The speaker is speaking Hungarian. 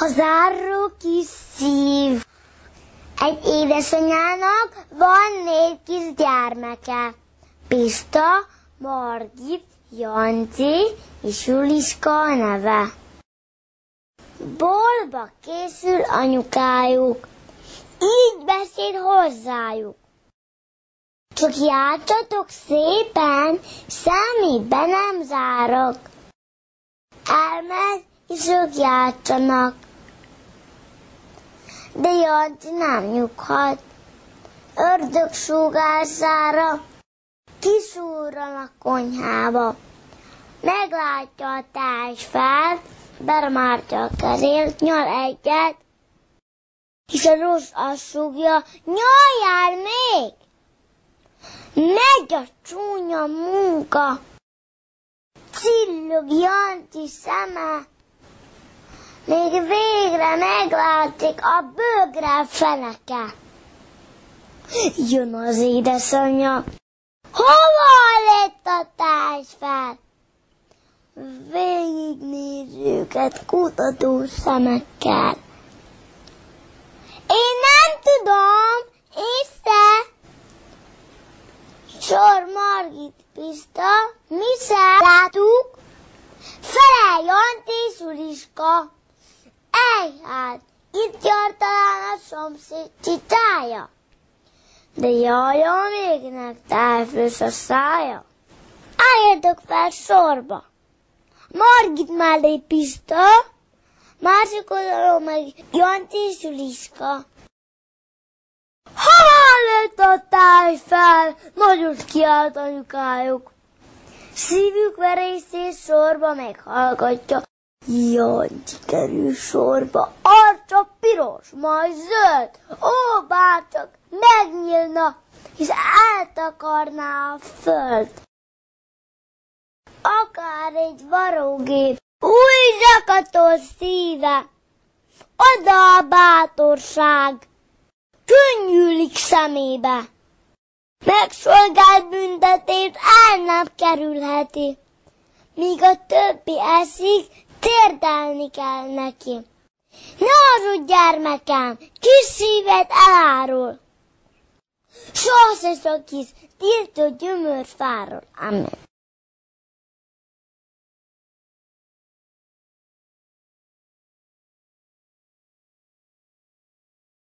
záró kis szív. Egy édesanyának van 4 kis gyermeke. Pista, Margit, Janci és Juliska a neve. Boltba készül anyukájuk. Így beszél hozzájuk. Csak játsatok szépen, semmit be nem zárok. Elmegy, és ők játszanak. De Janci nem nyughat. Ördög sugászára kiszúrran a konyhába. Meglátja a társfát, bermártja a kezét, nyal egyet, és a rossz azt súgja, nyaljál még! Megy a csúnya munka, csillog Janci szeme, még végre meglátszik a bögre feneke. Jön az édesanyja, hova lett a társfát? Végignéz őket kutató szemekkel. Én nem tudom, észre! Sor, Margit, Pista, Miszel, látuk? Felel Janci és Juliska. Hát, itt jár talán a szomszéd cicája. De jaj, még nektárfős a szája. Álljatok fel sorba. Margit mellé Pista, másik oldalon meg Janci és Juliska. Hova lett a tájfel? Nagyot kiált anyukájuk. Szívük verészés sorba meghallgatja. Janci kerül sorba, arca piros, majd zöld. Ó, bárcsak megnyílna, és eltakarná a föld. Akár egy varógép, új zsakatos szíve, oda a bátorság, könnyűlik szemébe. Megszolgált büntetést el nem kerülheti, míg a többi eszik, térdelni kell neki. Ne hazudj, gyermekem, kis szíved elárul. Soha se sok kis tiltó gyömör fáról. Amen.